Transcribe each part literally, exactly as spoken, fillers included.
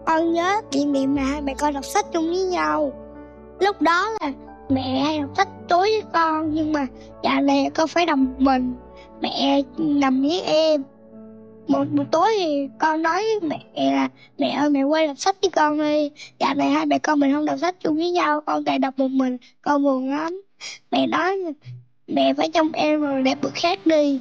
Con nhớ kỷ niệm mà hai mẹ con đọc sách chung với nhau. Lúc đó là mẹ hay đọc sách tối với con, nhưng mà dạo này con phải đọc một mình. Mẹ nằm với em. Một buổi tối thì con nói với mẹ là mẹ ơi mẹ quay đọc sách với con đi. Dạo này hai mẹ con mình không đọc sách chung với nhau, con lại đọc một mình, con buồn lắm. Mẹ nói mẹ phải trông em rồi đẹp bữa khác đi.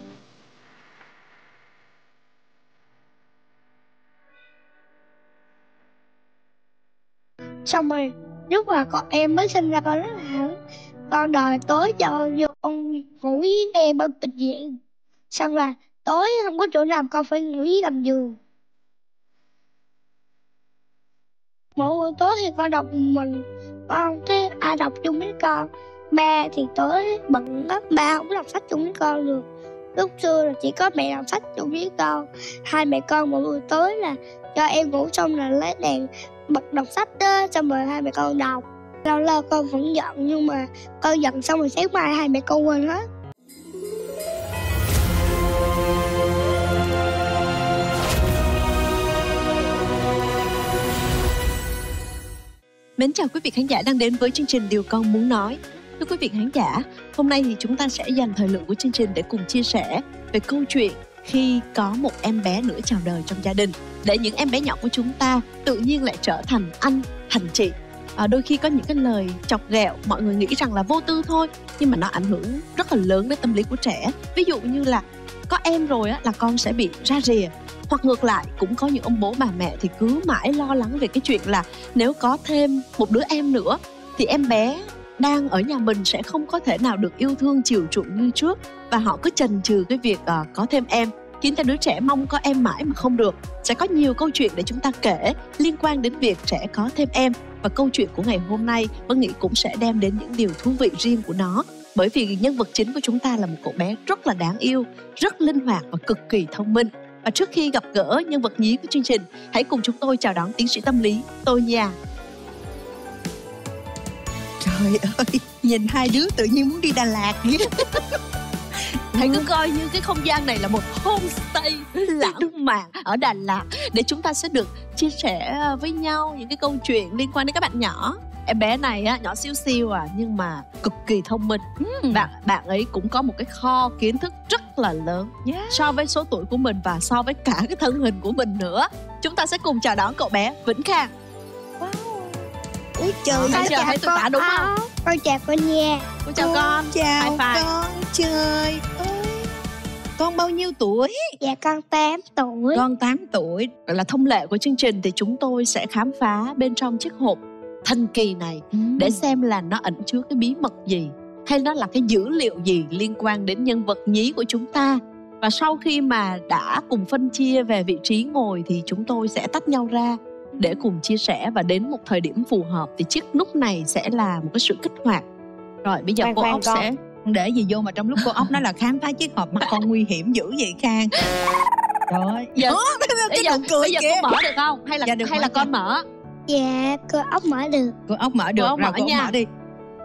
Xong rồi lúc mà con em mới sinh ra con rất là hẳn. Con đòi tối cho vô con ngủ với em ở bệnh viện. Xong là tối không có chỗ nào con phải ngủ với gầm giường. Mỗi buổi tối thì con đọc mình, con thấy ai đọc chung với con. Ba thì tối bận lắm, ba không có đọc sách chung với con được. Lúc xưa là chỉ có mẹ đọc sách chung với con. Hai mẹ con mỗi buổi tối là cho em ngủ xong là lấy đèn bật đọc sách đó, xong rồi hai mẹ con đọc. Lâu lâu con vẫn giận, nhưng mà con giận xong rồi sáng mai hai mẹ con quên hết. Mến chào quý vị khán giả đang đến với chương trình Điều Con Muốn Nói. Thưa quý vị khán giả, hôm nay thì chúng ta sẽ dành thời lượng của chương trình để cùng chia sẻ về câu chuyện khi có một em bé nữa chào đời trong gia đình, để những em bé nhỏ của chúng ta tự nhiên lại trở thành anh, thành chị. À, đôi khi có những cái lời chọc ghẹo mọi người nghĩ rằng là vô tư thôi, nhưng mà nó ảnh hưởng rất là lớn đến tâm lý của trẻ. Ví dụ như là có em rồi á, là con sẽ bị ra rìa. Hoặc ngược lại, cũng có những ông bố bà mẹ thì cứ mãi lo lắng về cái chuyện là nếu có thêm một đứa em nữa thì em bé đang ở nhà mình sẽ không có thể nào được yêu thương chiều chuộng như trước, và họ cứ chần chừ cái việc uh, có thêm em, khiến cho đứa trẻ mong có em mãi mà không được. Sẽ có nhiều câu chuyện để chúng ta kể liên quan đến việc trẻ có thêm em, và câu chuyện của ngày hôm nay Vân nghĩ cũng sẽ đem đến những điều thú vị riêng của nó. Bởi vì nhân vật chính của chúng ta là một cậu bé rất là đáng yêu, rất linh hoạt và cực kỳ thông minh. Và trước khi gặp gỡ nhân vật nhí của chương trình, hãy cùng chúng tôi chào đón tiến sĩ tâm lý Tô Nhà. Trời ơi, nhìn hai đứa tự nhiên muốn đi Đà Lạt vậy. Hãy cứ coi như cái không gian này là một homestay lãng mạn ở Đà Lạt, để chúng ta sẽ được chia sẻ với nhau những cái câu chuyện liên quan đến các bạn nhỏ. Em bé này á, nhỏ xíu xiu à, nhưng mà cực kỳ thông minh. uhm. Bạn bạn ấy cũng có một cái kho kiến thức rất là lớn, yeah, so với số tuổi của mình và so với cả cái thân hình của mình nữa. Chúng ta sẽ cùng chào đón cậu bé Vĩnh Khang. Wow. Úi trời, Con chào thấy tôi tả đúng không? Con chào con nha. Con chào con. Chào con. Trời ơi, con bao nhiêu tuổi? Dạ con tám tuổi. Con tám tuổi. Là thông lệ của chương trình thì chúng tôi sẽ khám phá bên trong chiếc hộp thần kỳ này ừ. để xem là nó ẩn chứa cái bí mật gì, hay nó là cái dữ liệu gì liên quan đến nhân vật nhí của chúng ta. Và sau khi mà đã cùng phân chia về vị trí ngồi thì chúng tôi sẽ tách nhau ra để cùng chia sẻ, và đến một thời điểm phù hợp thì chiếc nút này sẽ là một cái sự kích hoạt. Rồi bây giờ khoan, cô khoan, ốc con. sẽ để gì vô mà trong lúc cô ốc nói là khám phá chiếc hộp, mặt con nguy hiểm dữ vậy Khang. Rồi giờ, Ủa, bây giờ, cười bây giờ kìa. cô mở được không? Hay là, dạ, được hay là con mở? Dạ cô ốc mở được. Cô ốc mở được. Cô ốc rồi mở cô nha. ốc mở đi.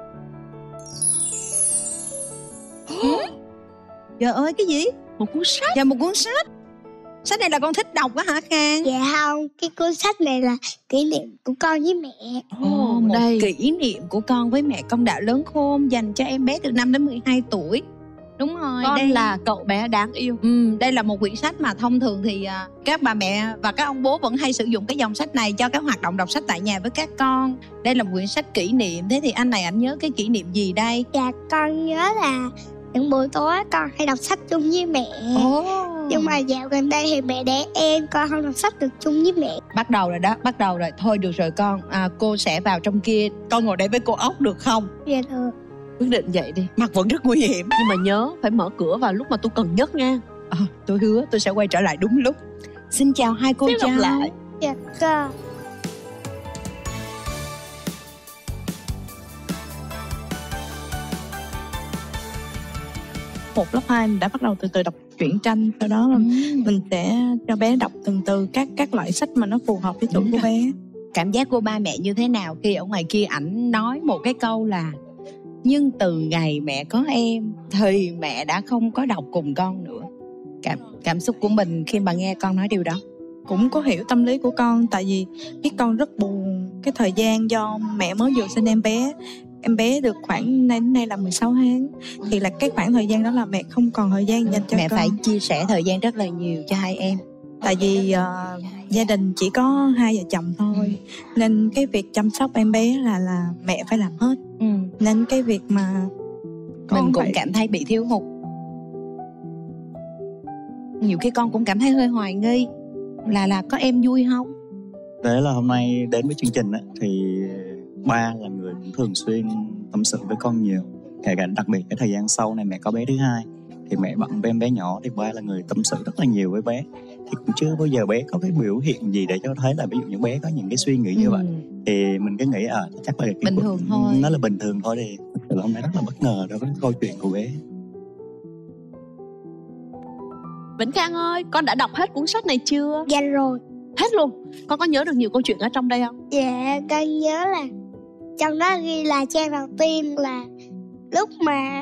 Trời ơi, cái gì? Một cuốn sách. Dạ, một cuốn sách. Sách này là con thích đọc á hả Khang? Dạ không, cái cuốn sách này là kỷ niệm của con với mẹ. Ồ, oh, một đây. kỷ niệm của con với mẹ. Con đã lớn khôn, dành cho em bé từ năm đến mười hai tuổi. Đúng rồi, con đây là cậu bé đáng yêu. ừ, Đây là một quyển sách mà thông thường thì uh, các bà mẹ và các ông bố vẫn hay sử dụng cái dòng sách này cho các hoạt động đọc sách tại nhà với các con. Đây là một quyển sách kỷ niệm. Thế thì anh này anh nhớ cái kỷ niệm gì đây? Dạ con nhớ là những buổi tối con hay đọc sách chung với mẹ. oh. Nhưng mà dạo gần đây thì mẹ đẻ em, con không đọc sách được chung với mẹ. Bắt đầu rồi đó, bắt đầu rồi. Thôi được rồi con, à, cô sẽ vào trong kia. Con ngồi đây với cô ốc được không? Dạ được. Quyết định vậy đi. Mặt vẫn rất nguy hiểm, nhưng mà nhớ phải mở cửa vào lúc mà tôi cần nhất nha. à, Tôi hứa tôi sẽ quay trở lại đúng lúc. Xin chào hai cô cháu. lại. Dạ con. Một lớp hai mình đã bắt đầu từ từ đọc truyện tranh, sau đó ừ. mình sẽ cho bé đọc từng từ các các loại sách mà nó phù hợp với tuổi của bé. Cảm giác của ba mẹ như thế nào khi ở ngoài kia ảnh nói một cái câu là nhưng từ ngày mẹ có em thì mẹ đã không có đọc cùng con nữa? Cảm cảm xúc của mình khi mà nghe con nói điều đó. cũng có hiểu tâm lý của con, tại vì biết con rất buồn cái thời gian do mẹ mới vừa sinh em bé. Em bé được khoảng nay đến nay là mười sáu tháng, thì là cái khoảng thời gian đó là mẹ không còn thời gian dành cho Mẹ con. phải chia sẻ thời gian rất là nhiều cho hai em. Tại vì uh, gia đình chỉ có hai vợ chồng thôi, nên cái việc chăm sóc em bé là là mẹ phải làm hết. Ừ. Nên cái việc mà con Mình cũng phải... cảm thấy bị thiếu hụt. Nhiều khi con cũng cảm thấy hơi hoài nghi là là có em vui không. Thế là hôm nay đến với chương trình á, thì ba là người cũng thường xuyên tâm sự với con nhiều. Kể cả đặc biệt cái thời gian sau này mẹ có bé thứ hai thì mẹ bận với em bé nhỏ, thì ba là người tâm sự rất là nhiều với bé. Thì cũng chưa bao giờ bé có cái biểu hiện gì để cho thấy là ví dụ như bé có những cái suy nghĩ như Ừ. vậy. Thì mình cứ nghĩ à chắc là cái Bình thường thôi. nó là bình thường thôi. Thì thực sự là hôm nay rất là bất ngờ đối với câu chuyện của bé. Vĩnh Khang ơi, con đã đọc hết cuốn sách này chưa? Dạ rồi. Hết luôn. Con có nhớ được nhiều câu chuyện ở trong đây không? Dạ con nhớ là trong đó ghi là trang đầu tiên là lúc mà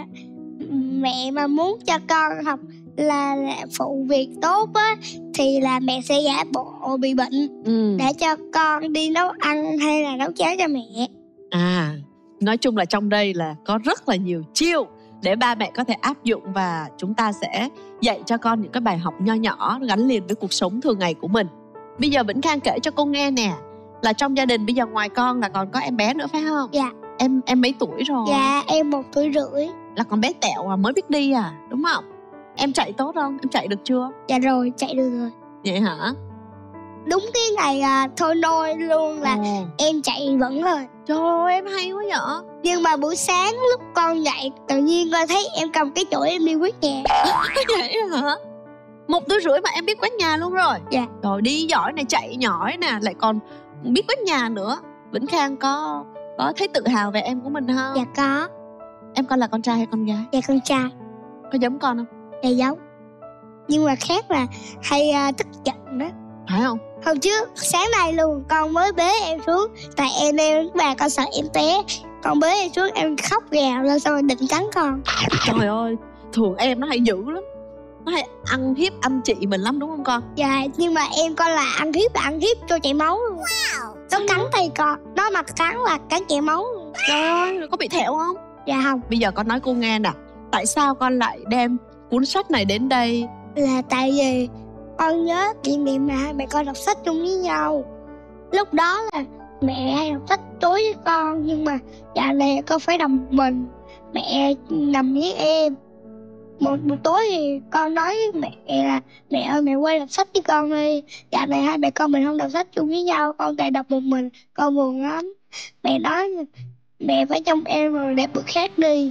mẹ mà muốn cho con học là, là phụ việc tốt á, thì là mẹ sẽ giả bộ bị bệnh Ừ. để cho con đi nấu ăn hay là nấu cháo cho mẹ. À, nói chung là trong đây là có rất là nhiều chiêu để ba mẹ có thể áp dụng, và chúng ta sẽ dạy cho con những cái bài học nho nhỏ gắn liền với cuộc sống thường ngày của mình. Bây giờ Vĩnh Khang kể cho cô nghe nè, là trong gia đình bây giờ ngoài con là còn có em bé nữa phải không? Dạ. Em em mấy tuổi rồi? Dạ em một tuổi rưỡi. Là con bé tẹo à, mới biết đi à, đúng không? Em chạy tốt không? Em chạy được chưa? Dạ rồi, chạy được rồi. Vậy hả? Đúng cái ngày à, thôi nôi luôn là Ồ. em chạy vẫn rồi. Trời ơi, em hay quá vậy. Nhưng mà buổi sáng lúc con dậy tự nhiên con thấy em cầm cái chổi em đi quét nhà. Vậy hả? Một tuổi rưỡi mà em biết quét nhà luôn rồi? Dạ. Rồi đi giỏi này, chạy giỏi nè, lại còn biết quét nhà nữa. Vĩnh Khang có có thấy tự hào về em của mình không? Dạ có. Em con là con trai hay con gái? Dạ con trai. Có giống con không? Dạ giống. Nhưng mà khác là hay à, tức giận đó. Phải không? Hôm trước sáng nay luôn con mới bế em xuống, tại em em bà con sợ em té, con bế em xuống em khóc gào lên xong rồi định cắn con. Trời ơi, thường em nó hay dữ lắm, nó hay ăn hiếp anh chị mình lắm đúng không con? Dạ nhưng mà em con là ăn hiếp là ăn hiếp cho chảy máu luôn. Nó cắn tay con, nó mà cắn là cắn chảy máu luôn. Trời ơi, có bị thẹo không? Dạ không. Bây giờ con nói cô nghe nè, tại sao con lại đem cuốn sách này đến đây? Là tại vì con nhớ kỷ niệm mà hai mẹ con đọc sách chung với nhau. Lúc đó là mẹ hay đọc sách tối với con, nhưng mà dạo này con phải nằm một mình, mẹ nằm với em. Một buổi tối thì con nói với mẹ là mẹ ơi mẹ quay đọc sách với con đi, dạo này hai mẹ con mình không đọc sách chung với nhau, con lại đọc một mình, con buồn lắm. Mẹ nói mẹ phải trông em rồi để bữa khác đi.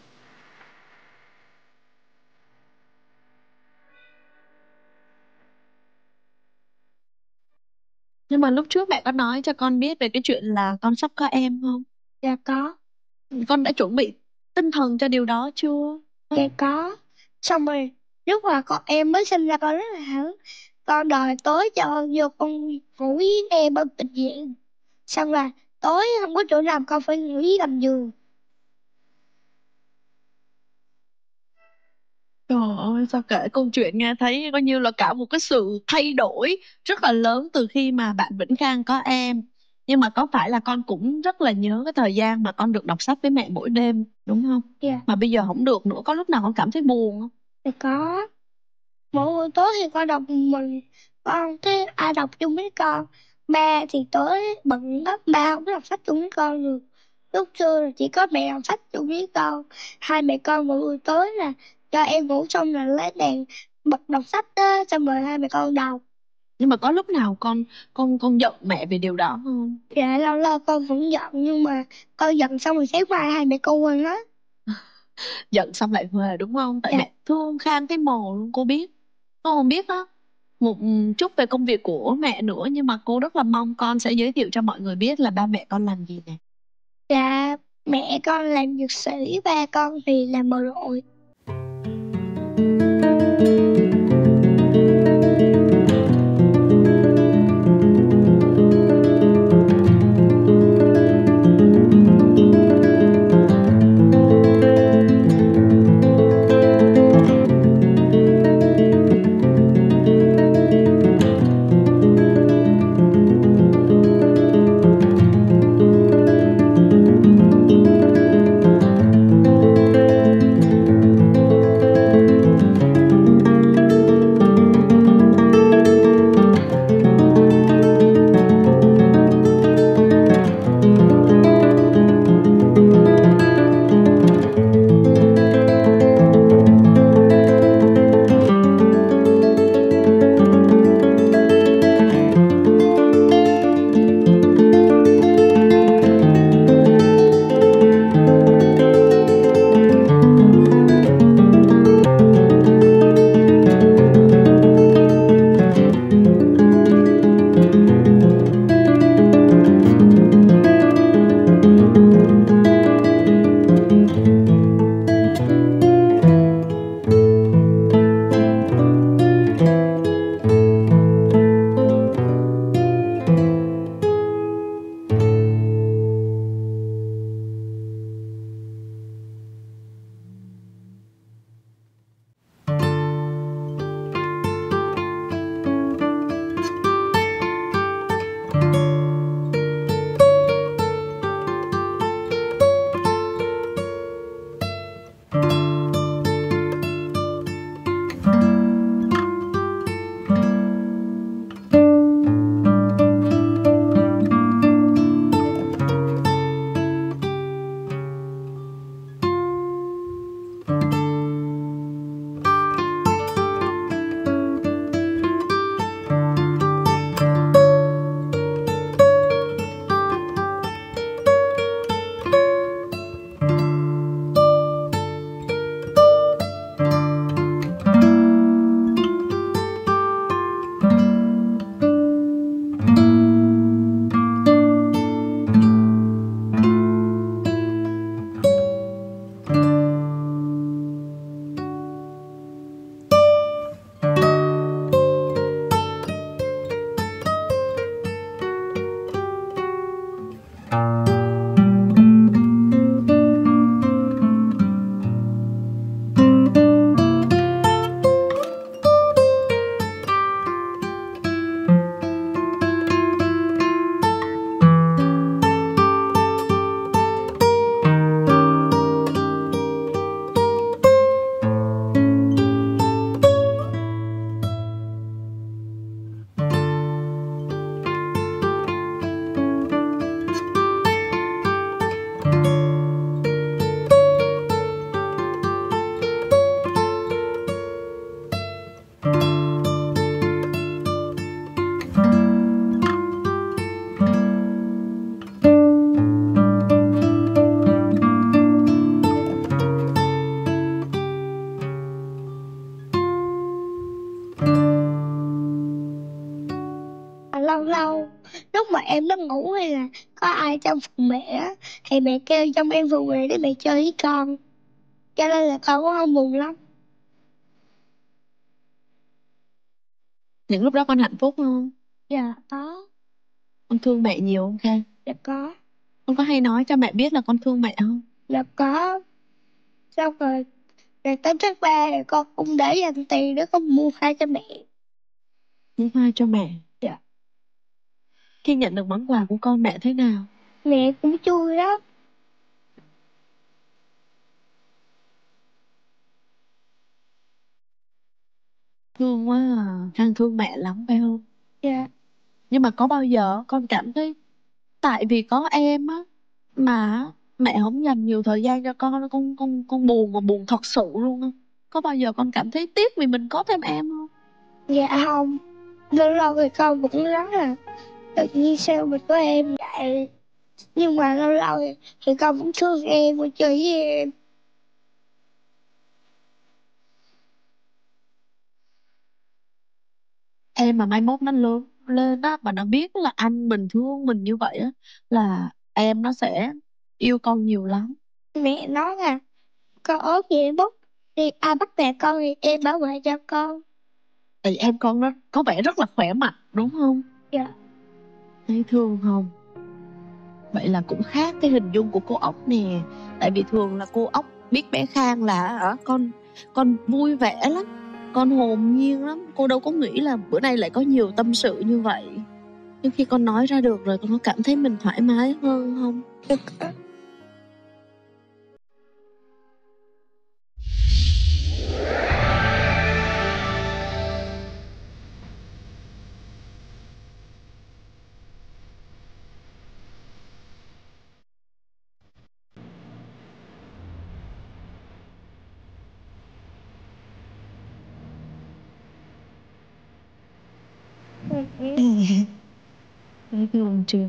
Nhưng mà lúc trước mẹ có nói cho con biết về cái chuyện là con sắp có em không? Dạ có. Con đã chuẩn bị tinh thần cho điều đó chưa? Dạ có. Xong rồi lúc mà con em mới sinh ra con rất là hứng, con đòi tối cho vô con ngủ với em ở bệnh viện. Xong là tối không có chỗ nằm con phải ngủ với gầm giường. Trời ơi, sao kể câu chuyện nghe thấy coi như là cả một cái sự thay đổi rất là lớn từ khi mà bạn Vĩnh Khang có em. Nhưng mà có phải là con cũng rất là nhớ cái thời gian mà con được đọc sách với mẹ mỗi đêm, đúng không? Dạ. Mà bây giờ không được nữa, có lúc nào con cảm thấy buồn không? Thì có. Mỗi buổi tối thì con đọc một mình, con thấy ai đọc chung với con. Ba thì tối bận lắm, ba không có đọc sách chung với con được. Lúc xưa chỉ có mẹ đọc sách chung với con. Hai mẹ con mỗi buổi tối là cho em ngủ xong là lấy đèn bật đọc sách đó, xong rồi hai mẹ con đọc. Nhưng mà có lúc nào con con con giận mẹ về điều đó không? Dạ lâu lâu con vẫn giận, nhưng mà con giận xong rồi sáng mai hai mẹ con quên hết. Giận xong lại về đúng không? Tại Dạ. mẹ thương Khang cái mồ luôn, cô biết. Cô không biết á một chút về công việc của mẹ nữa, nhưng mà cô rất là mong con sẽ giới thiệu cho mọi người biết là ba mẹ con làm gì nè. Dạ mẹ con làm dược sĩ, ba con thì làm bộ đội. lúc mà em đang ngủ hay là có ai trong phòng mẹ á, thì mẹ kêu trong em vừa về để mẹ chơi với con, cho nên là con cũng không buồn lắm. Những lúc đó con hạnh phúc không? Dạ có. Con thương mẹ nhiều không Khang? Dạ có. Con có hay nói cho mẹ biết là con thương mẹ không? Dạ có. Xong rồi rồi tới trước ba con cũng để dành tiền để con mua khai cho mẹ. Mua hoa cho mẹ. Dạ. Khi nhận được món quà của con, mẹ thế nào? Mẹ cũng vui lắm. Thương quá à. Khang thương mẹ lắm phải không? Dạ. Nhưng mà có bao giờ con cảm thấy tại vì có em á mà mẹ không dành nhiều thời gian cho con, con con con buồn mà buồn thật sự luôn không? Có bao giờ con cảm thấy tiếc vì mình có thêm em không? Dạ không. Lâu lâu thì con cũng nói là tự nhiên sao mình có em vậy. Nhưng mà lâu lâu thì, thì con cũng thương em và chơi với em. Em mà mai mốt nó lớn lên á và nó biết là anh mình thương mình như vậy á, là em nó sẽ yêu con nhiều lắm. Mẹ nói là con ốm vậy bút thì ai bắt mẹ con thì em bảo vệ cho con. Thì em con nó có vẻ rất là khỏe mạnh đúng không? Dạ. Thấy thương không? Vậy là cũng khác cái hình dung của cô ốc nè. Tại vì thường là cô ốc biết bé Khang là ở con con vui vẻ lắm, con hồn nhiên lắm. Cô đâu có nghĩ là bữa nay lại có nhiều tâm sự như vậy. Nhưng khi con nói ra được rồi, con có cảm thấy mình thoải mái hơn không? Được. Thấy thương chưa?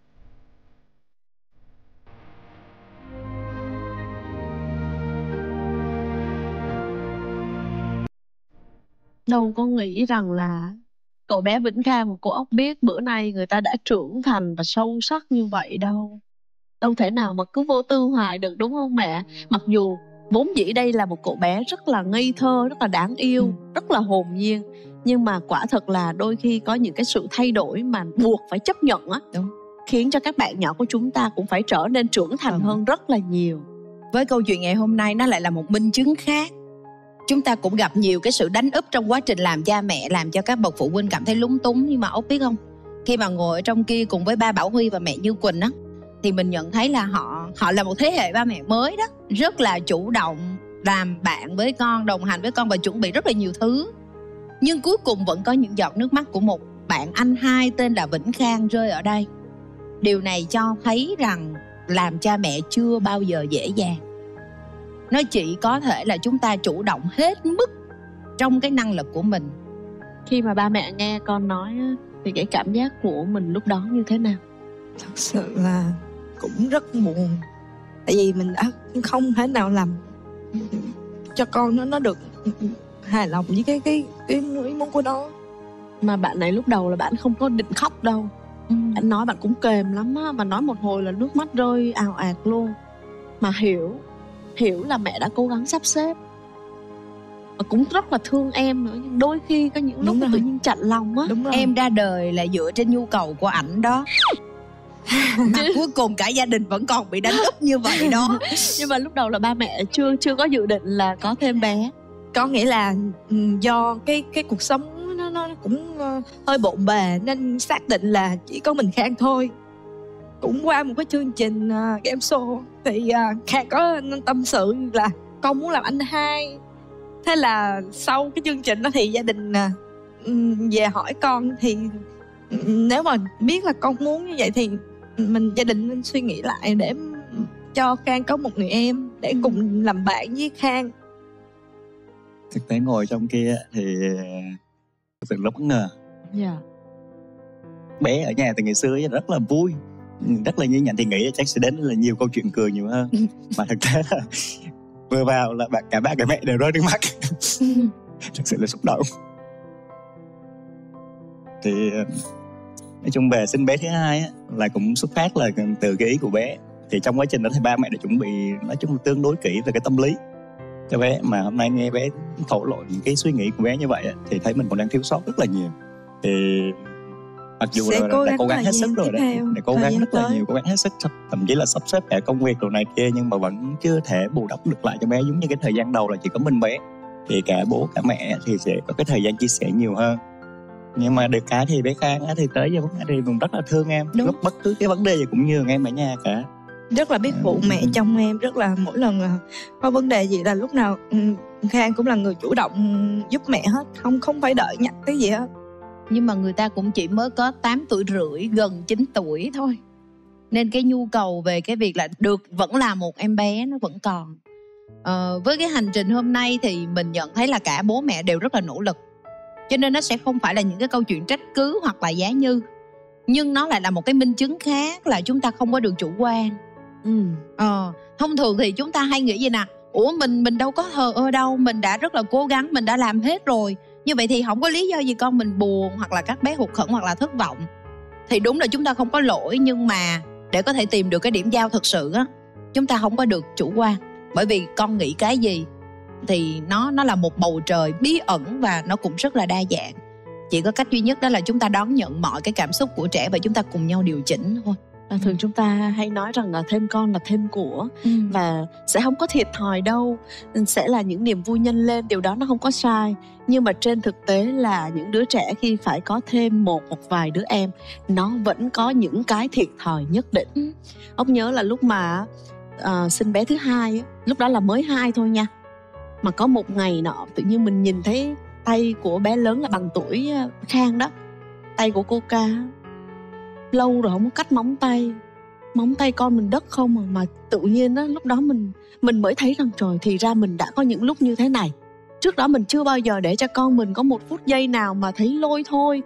Đâu có nghĩ rằng là cậu bé Vĩnh Khang và cô ốc biết bữa nay người ta đã trưởng thành và sâu sắc như vậy đâu. Đâu thể nào mà cứ vô tư hoài được đúng không mẹ? Mặc dù vốn dĩ đây là một cậu bé rất là ngây thơ, rất là đáng yêu, rất là hồn nhiên, nhưng mà quả thật là đôi khi có những cái sự thay đổi mà buộc phải chấp nhận á, Đúng. khiến cho các bạn nhỏ của chúng ta cũng phải trở nên trưởng thành Ừ. hơn rất là nhiều. Với câu chuyện ngày hôm nay nó lại là một minh chứng khác. Chúng ta cũng gặp nhiều cái sự đánh úp trong quá trình làm cha mẹ, làm cho các bậc phụ huynh cảm thấy lúng túng. Nhưng mà Ốc biết không, khi mà ngồi ở trong kia cùng với ba Bảo Huy và mẹ Như Quỳnh á, thì mình nhận thấy là họ họ là một thế hệ ba mẹ mới đó, rất là chủ động, làm bạn với con, đồng hành với con và chuẩn bị rất là nhiều thứ. Nhưng cuối cùng vẫn có những giọt nước mắt của một bạn anh hai tên là Vĩnh Khang rơi ở đây. Điều này cho thấy rằng làm cha mẹ chưa bao giờ dễ dàng. Nó chỉ có thể là chúng ta chủ động hết mức trong cái năng lực của mình. Khi mà ba mẹ nghe con nói á, thì cái cảm giác của mình lúc đó như thế nào? Thật sự là cũng rất buồn. Tại vì mình đã không thể nào làm cho con nó nó được hài lòng với cái cái cái ý muốn của nó. Mà bạn này lúc đầu là bạn không có định khóc đâu. Ừ. Bạn nói bạn cũng kềm lắm á, mà nói một hồi là nước mắt rơi ào ạt luôn. Mà hiểu Hiểu là mẹ đã cố gắng sắp xếp, và cũng rất là thương em nữa. Nhưng đôi khi có những lúc Đúng mà rồi. tự nhiên chạnh lòng á. Đúng rồi. Em ra đời là dựa trên nhu cầu của ảnh đó. Mà cuối cùng cả gia đình vẫn còn bị đánh úp như vậy đó. Nhưng mà lúc đầu là ba mẹ chưa chưa có dự định là có thêm bé. Có nghĩa là ừ, do cái cái cuộc sống nó nó cũng ờ, hơi bộn bề nên xác định là chỉ có mình Khang thôi. Cũng qua một cái chương trình uh, game show thì uh, Khang có tâm sự là con muốn làm anh hai. Thế là sau cái chương trình đó thì gia đình uh, về hỏi con thì ừ, nếu mà biết là con muốn như vậy thì mình gia đình nên suy nghĩ lại để cho Khang có một người em để cùng làm bạn với Khang. Thực tế ngồi trong kia thì thực sự rất bất ngờ. Dạ. Bé ở nhà từ ngày xưa rất là vui, rất là nhí nhảnh, thì nghĩ là chắc sẽ đến là nhiều câu chuyện cười nhiều hơn. Mà thực tế là vừa vào là cả ba cả mẹ đều rơi nước mắt. Thực sự là xúc động. Thì Nói chung về sinh bé thứ hai á, là cũng xuất phát là từ cái ý của bé. Thì trong quá trình đó thì ba mẹ đã chuẩn bị nói chung là tương đối kỹ về cái tâm lý cho bé. Mà hôm nay nghe bé thổ lộ những cái suy nghĩ của bé như vậy á, thì thấy mình còn đang thiếu sót rất là nhiều. Thì mặc dù Sẽ là cố đã gắng cố gắng thời hết sức gian rồi tiếp đấy, theo, để cố thời gắng gian rất là tới. nhiều, cố gắng hết sức, thậm chí là sắp xếp cả công việc đồ này kia, nhưng mà vẫn chưa thể bù đắp được lại cho bé. Giống như cái thời gian đầu là chỉ có mình bé, thì cả bố cả mẹ thì sẽ có cái thời gian chia sẻ nhiều hơn. Nhưng mà được cái thì bé Khang á, thì tới giờ thì cũng rất là thương em. Đúng. Lúc bất cứ cái vấn đề gì cũng nhường em ở nhà cả. Rất là biết phụ mẹ chồng em, rất là mỗi lần có vấn đề gì là lúc nào ừ, Khang cũng là người chủ động giúp mẹ hết, không không phải đợi nhắc cái gì hết. Nhưng mà người ta cũng chỉ mới có tám tuổi rưỡi, gần chín tuổi thôi, nên cái nhu cầu về cái việc là được vẫn là một em bé nó vẫn còn. ờ, Với cái hành trình hôm nay thì mình nhận thấy là cả bố mẹ đều rất là nỗ lực, cho nên nó sẽ không phải là những cái câu chuyện trách cứ hoặc là giá như, nhưng nó lại là một cái minh chứng khác là chúng ta không có được chủ quan. Ừ. Ờ, thông thường thì chúng ta hay nghĩ gì nè, ủa mình mình đâu có thờ ơ đâu, mình đã rất là cố gắng, mình đã làm hết rồi, như vậy thì không có lý do gì con mình buồn hoặc là các bé hụt hẫng hoặc là thất vọng. Thì đúng là chúng ta không có lỗi, nhưng mà để có thể tìm được cái điểm giao thực sự á, chúng ta không có được chủ quan. Bởi vì con nghĩ cái gì thì nó nó là một bầu trời bí ẩn và nó cũng rất là đa dạng. Chỉ có cách duy nhất đó là chúng ta đón nhận mọi cái cảm xúc của trẻ và chúng ta cùng nhau điều chỉnh thôi. Và thường chúng ta hay nói rằng là thêm con là thêm của, Ừ. và sẽ không có thiệt thòi đâu, sẽ là những niềm vui nhân lên, điều đó nó không có sai. Nhưng mà trên thực tế là những đứa trẻ khi phải có thêm một hoặc vài đứa em, nó vẫn có những cái thiệt thòi nhất định. Ừ. Ông nhớ là lúc mà uh, sinh bé thứ hai, lúc đó là mới hai thôi nha, mà có một ngày nọ tự nhiên mình nhìn thấy tay của bé lớn là bằng tuổi Khang đó, tay của cô Ca lâu rồi không có cắt móng tay, móng tay con mình đất không mà, mà tự nhiên á, lúc đó mình mình mới thấy rằng trời, thì ra mình đã có những lúc như thế này. Trước đó mình chưa bao giờ để cho con mình có một phút giây nào mà thấy lôi thôi,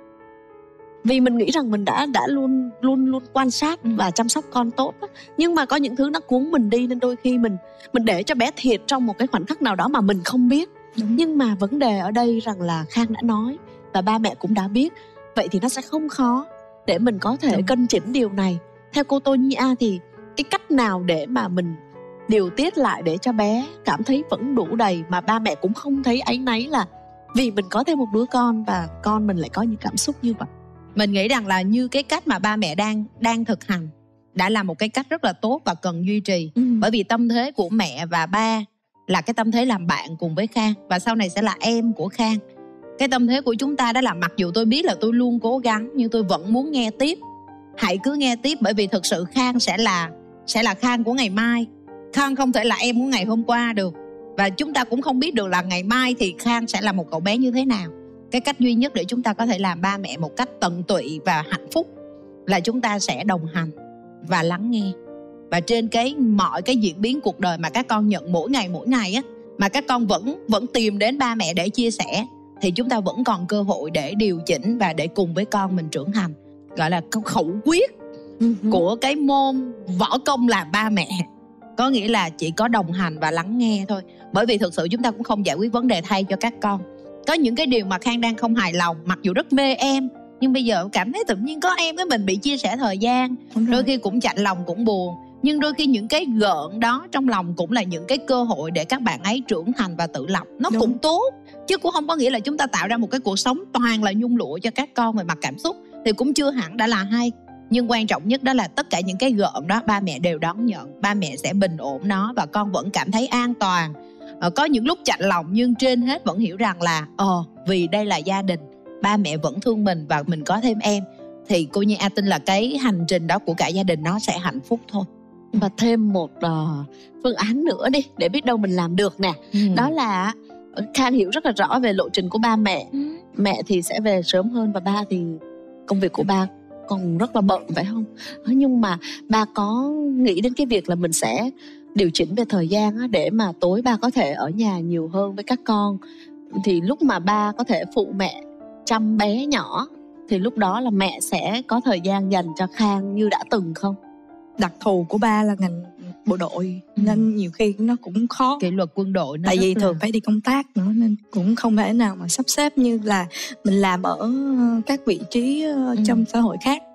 vì mình nghĩ rằng mình đã đã luôn luôn luôn quan sát và chăm sóc con tốt á. Nhưng mà có những thứ nó cuốn mình đi, nên đôi khi mình mình để cho bé thiệt trong một cái khoảnh khắc nào đó mà mình không biết. Đúng. Nhưng mà vấn đề ở đây rằng là Khang đã nói và ba mẹ cũng đã biết, vậy thì nó sẽ không khó để mình có thể Đúng. cân chỉnh điều này. Theo cô Tô Nhi A thì cái cách nào để mà mình điều tiết lại để cho bé cảm thấy vẫn đủ đầy, mà ba mẹ cũng không thấy áy náy là vì mình có thêm một đứa con và con mình lại có những cảm xúc như vậy? Mình nghĩ rằng là như cái cách mà ba mẹ đang đang thực hành đã là một cái cách rất là tốt và cần duy trì. Ừ. Bởi vì tâm thế của mẹ và ba là cái tâm thế làm bạn cùng với Khang, và sau này sẽ là em của Khang. Cái tâm thế của chúng ta đó là mặc dù tôi biết là tôi luôn cố gắng, nhưng tôi vẫn muốn nghe tiếp. Hãy cứ nghe tiếp, bởi vì thực sự Khang sẽ là sẽ là Khang của ngày mai. Khang không thể là em của ngày hôm qua được. Và chúng ta cũng không biết được là ngày mai thì Khang sẽ là một cậu bé như thế nào. Cái cách duy nhất để chúng ta có thể làm ba mẹ một cách tận tụy và hạnh phúc là chúng ta sẽ đồng hành và lắng nghe. Và trên cái mọi cái diễn biến cuộc đời mà các con nhận mỗi ngày mỗi ngày á, mà các con vẫn vẫn tìm đến ba mẹ để chia sẻ, thì chúng ta vẫn còn cơ hội để điều chỉnh và để cùng với con mình trưởng thành. Gọi là khẩu quyết của cái môn võ công làm ba mẹ, có nghĩa là chỉ có đồng hành và lắng nghe thôi. Bởi vì thực sự chúng ta cũng không giải quyết vấn đề thay cho các con. Có những cái điều mà Khang đang không hài lòng, mặc dù rất mê em, nhưng bây giờ cảm thấy tự nhiên có em với mình bị chia sẻ thời gian, đôi khi cũng chạnh lòng cũng buồn. Nhưng đôi khi những cái gợn đó trong lòng cũng là những cái cơ hội để các bạn ấy trưởng thành và tự lập. Nó Đúng. cũng tốt, chứ cũng không có nghĩa là chúng ta tạo ra một cái cuộc sống toàn là nhung lụa cho các con về mặt cảm xúc, thì cũng chưa hẳn đã là hay. Nhưng quan trọng nhất đó là tất cả những cái gợn đó ba mẹ đều đón nhận, ba mẹ sẽ bình ổn nó và con vẫn cảm thấy an toàn. ờ, Có những lúc chạnh lòng, nhưng trên hết vẫn hiểu rằng là Ờ, vì đây là gia đình, ba mẹ vẫn thương mình và mình có thêm em, thì cô Nhi A tin là cái hành trình đó của cả gia đình nó sẽ hạnh phúc thôi. Và thêm một uh, phương án nữa đi, để biết đâu mình làm được nè. Ừ. Đó là Khang hiểu rất là rõ về lộ trình của ba mẹ. Ừ. Mẹ thì sẽ về sớm hơn và ba thì công việc của ba còn rất là bận, phải không? Nhưng mà ba có nghĩ đến cái việc là mình sẽ điều chỉnh về thời gian á, để mà tối ba có thể ở nhà nhiều hơn với các con. Thì lúc mà ba có thể phụ mẹ chăm bé nhỏ, thì lúc đó là mẹ sẽ có thời gian dành cho Khang như đã từng không? Đặc thù của ba là ngành bộ đội, Ừ. nên nhiều khi nó cũng khó. Kỷ luật quân đội nó Tại vì rất thường là... phải đi công tác nữa, nên cũng không thể nào mà sắp xếp như là mình làm ở các vị trí Ừ. trong xã hội khác.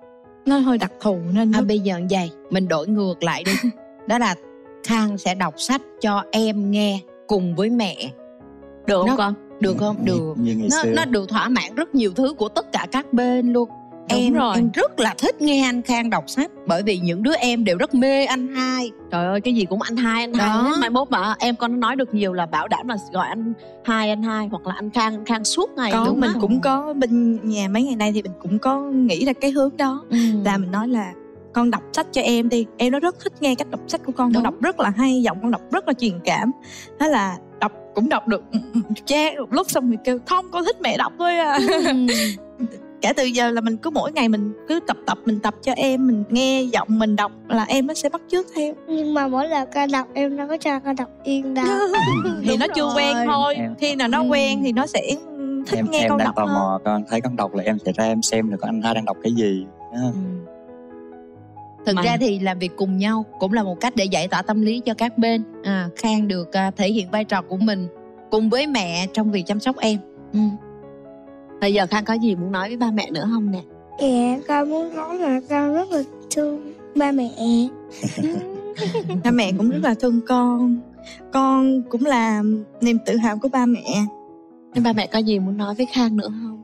nó hơi đặc thù nên À, nó... bây giờ vậy mình đổi ngược lại đi. Đó là Khang sẽ đọc sách cho em nghe cùng với mẹ. Được không Nó- con? Được không? Như- Được. như ngày Nó, xưa. nó được thỏa mãn rất nhiều thứ của tất cả các bên luôn. Đúng em rồi. em rất là thích nghe anh Khang đọc sách, bởi vì những đứa em đều rất mê anh hai. Trời ơi, cái gì cũng anh hai, anh hai Đó. hết. Mai mốt mà em con nói được nhiều là bảo đảm là gọi anh hai, anh hai hoặc là anh Khang, anh Khang suốt ngày. có đúng mình không? cũng có bên nhà mấy ngày nay thì mình cũng có nghĩ ra cái hướng đó, Ừ. là mình nói là con đọc sách cho em đi, em nó rất thích nghe cách đọc sách của con. Đúng. Con đọc rất là hay, giọng con đọc rất là truyền cảm. Thế là đọc cũng đọc được cha một lúc xong rồi kêu Thông con thích mẹ đọc thôi à. Kể từ giờ là mình cứ mỗi ngày mình cứ tập tập mình tập cho em, mình nghe giọng mình đọc là em nó sẽ bắt chước theo. Nhưng mà mỗi lần con đọc em đâu có cho con đọc yên đâu. Thì Đúng nó chưa rồi. quen thôi, Em- khi nào nó Ừ. quen thì nó sẽ thích em nghe em con đang đọc tò hơn. mò, con thấy con đọc là em sẽ ra em xem được con anh hai đang đọc cái gì. Đó. Thực Mà- ra thì làm việc cùng nhau cũng là một cách để giải tỏa tâm lý cho các bên. à, Khang được à, thể hiện vai trò của mình cùng với mẹ trong việc chăm sóc em. Ừ. Bây giờ Khang có gì muốn nói với ba mẹ nữa không nè? Dạ con muốn nói là con rất là thương ba mẹ. Ba mẹ cũng rất là thương con, con cũng là niềm tự hào của ba mẹ. Nên ba mẹ có gì muốn nói với Khang nữa không?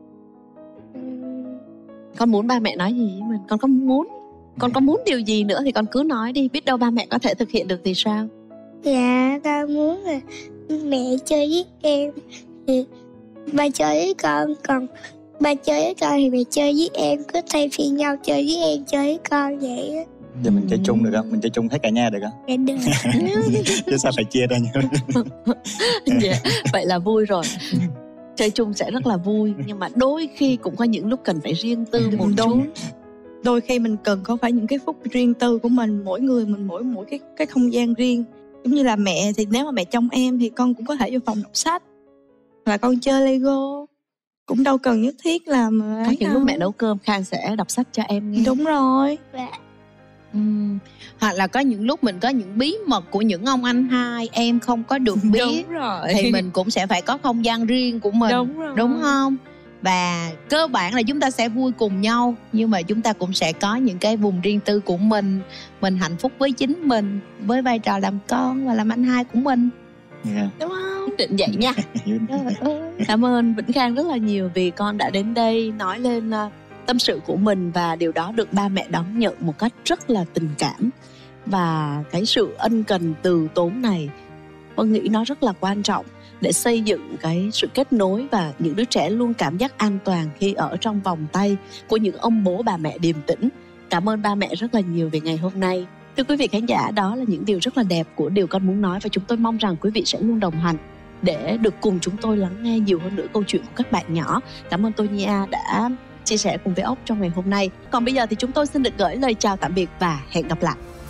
Ừm, Con muốn ba mẹ nói gì với mình? Con có muốn Con có muốn điều gì nữa thì con cứ nói đi. Biết đâu ba mẹ có thể thực hiện được thì sao? Dạ con muốn là mẹ chơi với em thì ba chơi với con, còn ba chơi với con thì mẹ chơi với em, cứ thay phiên nhau chơi với em, chơi với con vậy á. Giờ mình chơi chung được không? Mình chơi chung hết cả nhà được không? Dạ được. Chứ sao phải chia ra nhau? Dạ, vậy là vui rồi. Chơi chung sẽ rất là vui, nhưng mà đôi khi cũng có những lúc cần phải riêng tư một chút. Đúng. Đôi khi mình cần có phải những cái phút riêng tư của mình, mỗi người mình mỗi mỗi cái cái không gian riêng. Giống như là mẹ thì nếu mà mẹ trông em thì con cũng có thể vô phòng đọc sách, là con chơi Lego, cũng đâu cần nhất thiết là mà Có ấy những đâu. lúc mẹ nấu cơm Khang sẽ đọc sách cho em nghe. Đúng rồi. Ừm, Hoặc là có những lúc mình có những bí mật của những ông anh hai em không có được biết, Đúng rồi. thì mình cũng sẽ phải có không gian riêng của mình. Đúng rồi. Đúng không? Và cơ bản là chúng ta sẽ vui cùng nhau, nhưng mà chúng ta cũng sẽ có những cái vùng riêng tư của mình. Mình hạnh phúc với chính mình, với vai trò làm con và làm anh hai của mình. Dạ. Đúng không? Nhất định vậy nha. Rồi, Cảm ơn Vĩnh Khang rất là nhiều vì con đã đến đây nói lên uh, tâm sự của mình, và điều đó được ba mẹ đón nhận một cách rất là tình cảm. Và cái sự ân cần từ tốn này, con nghĩ nó rất là quan trọng để xây dựng cái sự kết nối, và những đứa trẻ luôn cảm giác an toàn khi ở trong vòng tay của những ông bố bà mẹ điềm tĩnh. Cảm ơn ba mẹ rất là nhiều về ngày hôm nay. Thưa quý vị khán giả, đó là những điều rất là đẹp của Điều Con Muốn Nói, và chúng tôi mong rằng quý vị sẽ luôn đồng hành để được cùng chúng tôi lắng nghe nhiều hơn nữa câu chuyện của các bạn nhỏ. Cảm ơn Tonya đã chia sẻ cùng với ốc trong ngày hôm nay. Còn bây giờ thì chúng tôi xin được gửi lời chào tạm biệt và hẹn gặp lại.